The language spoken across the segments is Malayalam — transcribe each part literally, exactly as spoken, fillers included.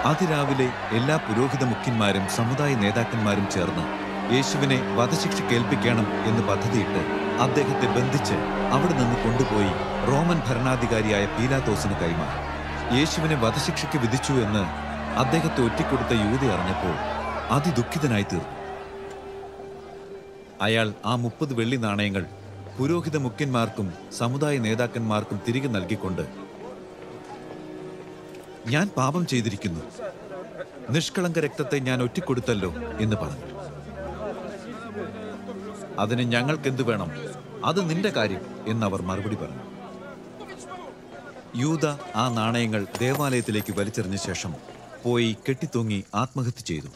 അതിരാവിലെ എല്ലാ പുരോഹിത മുഖ്യന്മാരും സമുദായ നേതാക്കന്മാരും ചേർന്ന് യേശുവിനെ വധശിക്ഷ കേൾപ്പിക്കണം എന്ന് പദ്ധതിയിട്ട് അദ്ദേഹത്തെ ബന്ധിച്ച് അവിടെ നിന്ന് കൊണ്ടുപോയി റോമൻ ഭരണാധികാരിയായ പീലാത്തോസിന് കൈമാറി. യേശുവിനെ വധശിക്ഷയ്ക്ക് വിധിച്ചു എന്ന് അദ്ദേഹത്തെ ഒറ്റിക്കൊടുത്ത യൂത അറിഞ്ഞപ്പോൾ അതിദുഃഖിതനായി തീർന്നു. അയാൾ ആ മുപ്പത് വെള്ളി നാണയങ്ങൾ പുരോഹിത മുഖ്യന്മാർക്കും സമുദായ നേതാക്കന്മാർക്കും തിരികെ നൽകിക്കൊണ്ട്, ഞാൻ പാപം ചെയ്തിരിക്കുന്നു, നിഷ്കളങ്ക രക്തത്തെ ഞാൻ ഒറ്റിക്കൊടുത്തല്ലോ എന്ന് പറഞ്ഞു. അതിന് ഞങ്ങൾക്കെന്തു വേണം, അത് നിന്റെ കാര്യം എന്നവർ മറുപടി പറഞ്ഞു. യൂദ ആ നാണയങ്ങൾ ദേവാലയത്തിലേക്ക് വലിച്ചെറിഞ്ഞ ശേഷം പോയി കെട്ടിത്തൂങ്ങി ആത്മഹത്യ ചെയ്തു.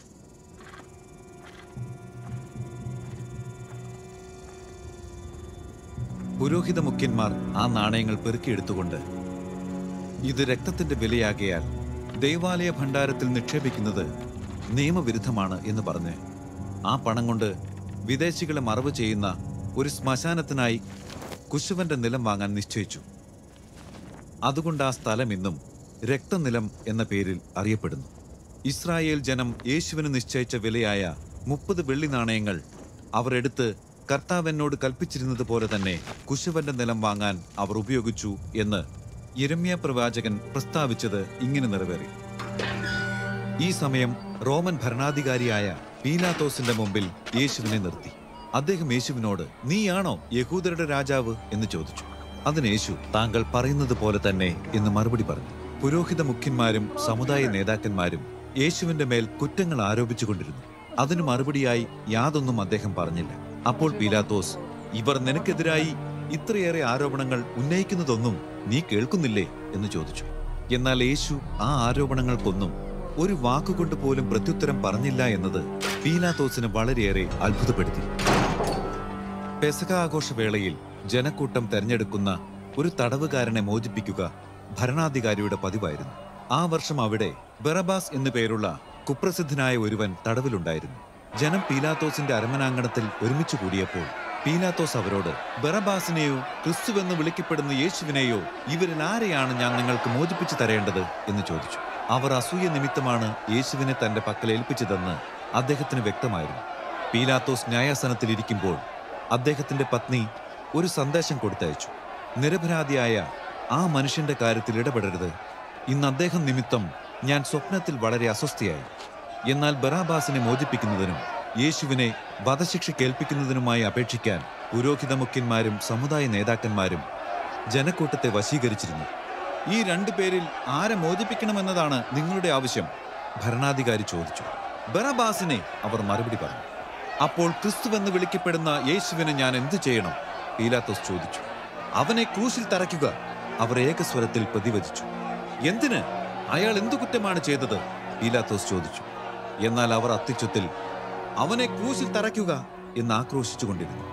പുരോഹിത മുഖ്യന്മാർ ആ നാണയങ്ങൾ പെറുക്കിയെടുത്തുകൊണ്ട്, ഇത് രക്തത്തിന്റെ വിലയാകയാൽ ദൈവാലയ ഭണ്ഡാരത്തിൽ നിക്ഷേപിക്കുന്നത് നിയമവിരുദ്ധമാണ് എന്ന് പറഞ്ഞ് ആ പണം കൊണ്ട് വിദേശികളെ മറവ് ചെയ്യുന്ന ഒരു ശ്മശാനത്തിനായി കുശവന്റെ നിലം വാങ്ങാൻ നിശ്ചയിച്ചു. അതുകൊണ്ട് ആ സ്ഥലം ഇന്നും രക്തനിലം എന്ന പേരിൽ അറിയപ്പെടുന്നു. ഇസ്രായേൽ ജനം യേശുവിന് നിശ്ചയിച്ച വിലയായ മുപ്പത് വെള്ളി നാണയങ്ങൾ അവർ എടുത്ത് കർത്താവെന്നോട് കൽപ്പിച്ചിരുന്നത് പോലെ തന്നെ കുശവന്റെ നിലം വാങ്ങാൻ അവർ ഉപയോഗിച്ചു എന്ന് യിരെമ്യാ പ്രവാചകൻ പ്രസ്താവിച്ചത് ഇങ്ങനെ നിറവേറി. ഈ സമയം റോമൻ ഭരണാധികാരിയായ പീലാത്തോസിന്റെ മുമ്പിൽ യേശുവിനെ നിർത്തി. അദ്ദേഹം യേശുവിനോട്, നീയാണോ യഹൂദരുടെ രാജാവ് എന്ന് ചോദിച്ചു. അതിന് യേശു, താങ്കൾ പറയുന്നത് പോലെ തന്നെ എന്ന് മറുപടി പറഞ്ഞു. പുരോഹിത മുഖ്യന്മാരും സമുദായ നേതാക്കന്മാരും യേശുവിന്റെ മേൽ കുറ്റങ്ങൾ ആരോപിച്ചുകൊണ്ടിരുന്നു. അതിനു മറുപടിയായി യാതൊന്നും അദ്ദേഹം പറഞ്ഞില്ല. അപ്പോൾ പീലാത്തോസ്, ഇവർ നിനക്കെതിരായി ഇത്രയേറെ ആരോപണങ്ങൾ ഉന്നയിക്കുന്നതൊന്നും നീ കേൾക്കുന്നില്ലേ എന്ന് ചോദിച്ചു. എന്നാൽ യേശു ആ ആരോപണങ്ങൾക്കൊന്നും ഒരു വാക്കുകൊണ്ട് പോലും പ്രത്യുത്തരം പറഞ്ഞില്ല എന്നത് പീലാത്തോസിനെ വളരെയേറെ അത്ഭുതപ്പെടുത്തി. പെസഹ ആഘോഷവേളയിൽ ജനക്കൂട്ടം തെരഞ്ഞെടുക്കുന്ന ഒരു തടവുകാരനെ മോചിപ്പിക്കുക ഭരണാധികാരിയുടെ പതിവായിരുന്നു. ആ വർഷം അവിടെ ബറബാസ് എന്നു പേരുള്ള കുപ്രസിദ്ധനായ ഒരുവൻ തടവിലുണ്ടായിരുന്നു. ജനം പീലാത്തോസിന്റെ അരമനാങ്കണത്തിൽ ഒരുമിച്ച് കൂടിയപ്പോൾ പീലാത്തോസ് അവരോട്, ബറബാസിനെയോ ക്രിസ്തുവെന്ന് വിളിക്കപ്പെടുന്ന യേശുവിനെയോ ഇവരിൽ ആരെയാണ് ഞാൻ നിങ്ങൾക്ക് മോചിപ്പിച്ചു തരേണ്ടത് എന്ന് ചോദിച്ചു. അവർ അസൂയ നിമിത്തമാണ് യേശുവിനെ തന്റെ പക്കൽ ഏൽപ്പിച്ചതെന്ന് അദ്ദേഹത്തിന് വ്യക്തമായിരുന്നു. പീലാത്തോസ് ന്യായാസനത്തിലിരിക്കുമ്പോൾ അദ്ദേഹത്തിന്റെ പത്നി ഒരു സന്ദേശം കൊടുത്തയച്ചു. നിരപരാധിയായ ആ മനുഷ്യന്റെ കാര്യത്തിൽ ഇടപെടരുത്. ഇന്ന് അദ്ദേഹം നിമിത്തം ഞാൻ സ്വപ്നത്തിൽ വളരെ അസ്വസ്ഥയായി. എന്നാൽ ബറാബാസിനെ മോചിപ്പിക്കുന്നതിനും യേശുവിനെ വധശിക്ഷ കേൾപ്പിക്കുന്നതിനുമായി അപേക്ഷിക്കാൻ പുരോഹിത മുഖ്യന്മാരും സമുദായ നേതാക്കന്മാരും ജനക്കൂട്ടത്തെ വശീകരിച്ചിരുന്നു. ഈ രണ്ടു പേരിൽ ആരെ മോചിപ്പിക്കണമെന്നതാണ് നിങ്ങളുടെ ആവശ്യം? ഭരണാധികാരി ചോദിച്ചു. ബറബാസിനെ, അവർ മറുപടി പറഞ്ഞു. അപ്പോൾ ക്രിസ്തുവെന്ന് വിളിക്കപ്പെടുന്ന യേശുവിനെ ഞാൻ എന്തു ചെയ്യണം? പീലാത്തോസ് ചോദിച്ചു. അവനെ ക്രൂശിൽ തറയ്ക്കുക, അവർ ഏകസ്വരത്തിൽ പ്രതിവചിച്ചു. എന്തിന്? അയാൾ എന്തു കുറ്റമാണ് ചെയ്തത്? പീലാത്തോസ് ചോദിച്ചു. എന്നാൽ അവർ അത്യുച്ചത്തിൽ അവനെ ക്രൂശിൽ തറയ്ക്കുക എന്ന് ആക്രോശിച്ചുകൊണ്ടിരുന്നു.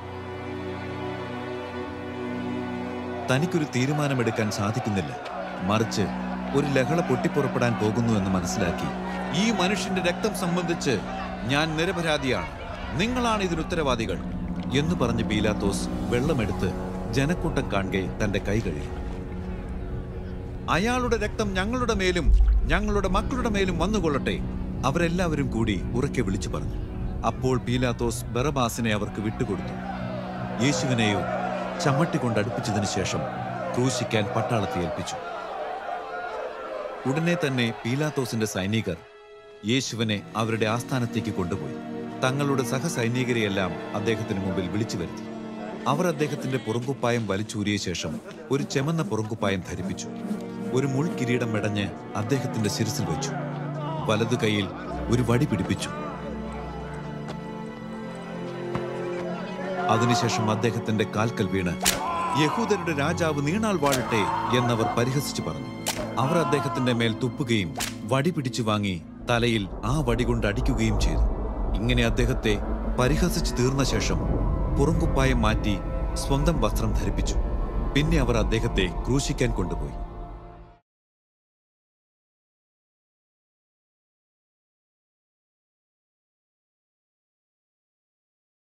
തനിക്കൊരു തീരുമാനമെടുക്കാൻ സാധിക്കുന്നില്ല, മറിച്ച് ഒരു ലഹള പൊട്ടിപ്പുറപ്പെടാൻ പോകുന്നു എന്ന് മനസ്സിലാക്കി, ഈ മനുഷ്യന്റെ രക്തം സംബന്ധിച്ച് ഞാൻ നിരപരാധിയാണ്, നിങ്ങളാണ് ഇതിന് ഉത്തരവാദികൾ എന്ന് പറഞ്ഞ് പീലാത്തോസ് വെള്ളമെടുത്ത് ജനക്കൂട്ടം കാണെ തന്റെ കൈ കഴുകി. അയാളുടെ രക്തം ഞങ്ങളുടെ മേലും ഞങ്ങളുടെ മക്കളുടെ മേലും വന്നുകൊള്ളട്ടെ, അവരെല്ലാവരും കൂടി ഉറക്കെ വിളിച്ചു പറഞ്ഞു. അപ്പോൾ പീലാത്തോസ് ബറബാസിനെ അവർക്ക് വിട്ടുകൊടുത്തു. യേശുവിനെയോ ചമ്മട്ടി കൊണ്ട് അടുപ്പിച്ചതിനു ശേഷം ക്രൂശിക്കാൻ പട്ടാളത്തെ ഏൽപ്പിച്ചു. ഉടനെ തന്നെ പീലാത്തോസിന്റെ സൈനികർ യേശുവിനെ അവരുടെ ആസ്ഥാനത്തേക്ക് കൊണ്ടുപോയി. തങ്ങളുടെ സഹസൈനികരെയെല്ലാം അദ്ദേഹത്തിന് മുമ്പിൽ വിളിച്ചു വരുത്തി. അവർ അദ്ദേഹത്തിന്റെ പുറങ്കുപ്പായം വലിച്ചൂരിയ ശേഷം ഒരു ചെമന്ന പുറങ്കുപ്പായം ധരിപ്പിച്ചു. ഒരു മുൾക്കിരീടം മെടഞ്ഞ് അദ്ദേഹത്തിന്റെ ശിരസിൽ വെച്ചു. വലതു കൈയിൽ ഒരു വടി പിടിപ്പിച്ചു. അതിനുശേഷം അദ്ദേഹത്തിന്റെ കാൽക്കൽ വീണ്, യഹൂദരുടെ രാജാവ് നീണാൾ വാഴട്ടെ എന്നവർ പരിഹസിച്ചു പറഞ്ഞു. അവർ അദ്ദേഹത്തിന്റെ മേൽ തുപ്പുകയും വടി പിടിച്ചു വാങ്ങി തലയിൽ ആ വടി കൊണ്ട് അടിക്കുകയും ചെയ്തു. ഇങ്ങനെ അദ്ദേഹത്തെ പരിഹസിച്ചു തീർന്ന ശേഷം പുറങ്കുപ്പായം മാറ്റി സ്വന്തം വസ്ത്രം ധരിപ്പിച്ചു. പിന്നെ അവർ അദ്ദേഹത്തെ ക്രൂശിക്കാൻ കൊണ്ടുപോയി.